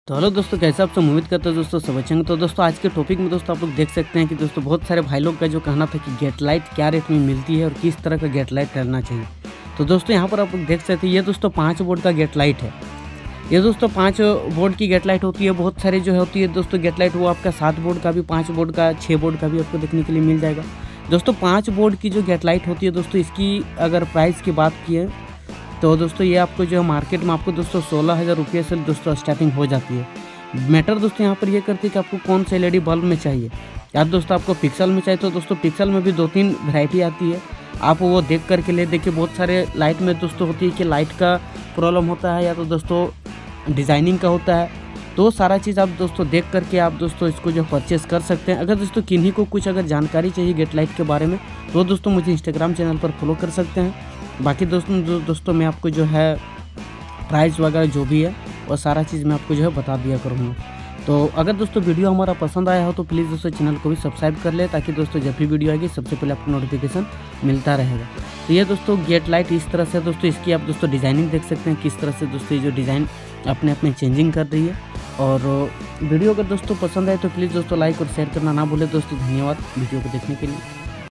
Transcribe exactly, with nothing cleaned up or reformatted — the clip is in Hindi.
तो हेलो दोस्तों, कैसे आप सब? उम्मीद करते हैं दोस्तों सब अच्छे होंगे। तो दोस्तों आज के टॉपिक में दोस्तों आप लोग देख सकते हैं कि दोस्तों बहुत सारे भाई लोग का जो कहना था कि गेट लाइट क्या रेट में मिलती है और किस तरह का गेट लाइट करना चाहिए। तो दोस्तों यहाँ पर आप लोग देख सकते हैं, ये दोस्तों पाँच वोल्ट का गेट लाइट है। ये दोस्तों पाँच वोल्ट की गेट लाइट होती है। बहुत सारी जो है होती है दोस्तों गेट लाइट, वो आपका सात वोल्ट का भी, पाँच वोल्ट का, छः वोल्ट का भी आपको देखने के लिए मिल जाएगा। दोस्तों पाँच वोल्ट की जो गेट लाइट होती है दोस्तों, इसकी अगर प्राइस की बात की है तो दोस्तों ये आपको जो है मार्केट में आपको दोस्तों सोलह हज़ार रुपये से दोस्तों स्टार्टिंग हो जाती है। मैटर दोस्तों यहाँ पर ये करती है कि आपको कौन से एलईडी बल्ब में चाहिए। या दोस्तों आपको पिक्सल में चाहिए तो दोस्तों पिक्सल में भी दो तीन वैरायटी आती है, आप वो देख करके ले। देखिए बहुत सारे लाइट में दोस्तों होती है कि लाइट का प्रॉब्लम होता है या तो दोस्तों डिज़ाइनिंग का होता है। तो सारा चीज़ आप दोस्तों देख करके आप दोस्तों इसको जो परचेस कर सकते हैं। अगर दोस्तों किन्हीं को कुछ अगर जानकारी चाहिए गेट लाइट के बारे में तो दोस्तों मुझे इंस्टाग्राम चैनल पर फॉलो कर सकते हैं। बाकी दोस्तों दो, दोस्तों मैं आपको जो है प्राइस वगैरह जो भी है वो सारा चीज़ मैं आपको जो है बता दिया करूँगा। तो अगर दोस्तों वीडियो हमारा पसंद आया हो तो प्लीज़ दोस्तों चैनल को भी सब्सक्राइब कर ले, ताकि दोस्तों जब भी वीडियो आएगी सबसे पहले आपको नोटिफिकेशन मिलता रहेगा। तो ये दोस्तों गेट लाइट इस तरह से दोस्तों, इसकी आप दोस्तों डिज़ाइनिंग देख सकते हैं किस तरह से दोस्तों ये जो डिज़ाइन अपने आप में चेंजिंग कर रही है। और वीडियो अगर दोस्तों पसंद आए तो प्लीज़ दोस्तों लाइक और शेयर करना ना भूलें दोस्तों। धन्यवाद वीडियो को देखने के लिए।